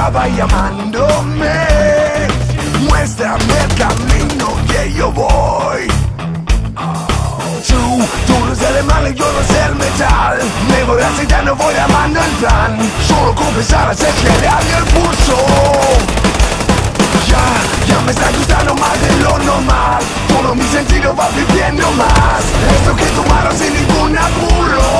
estaba llamándome. Muéstrame el camino que yo voy. Tú eres el alemán y yo no sé el metal. Me voy a aceitar, no voy amando el plan. Solo confesar es que le había el pulso. Ya me está gustando más de lo normal. Todo mi sentido va viviendo más. Esto que tomaron sin ningún apuro.